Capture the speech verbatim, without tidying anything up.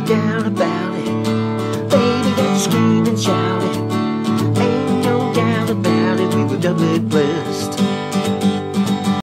no doubt about it. Baby got to scream and shout it. Ain't no doubt about it, we were doubly blessed.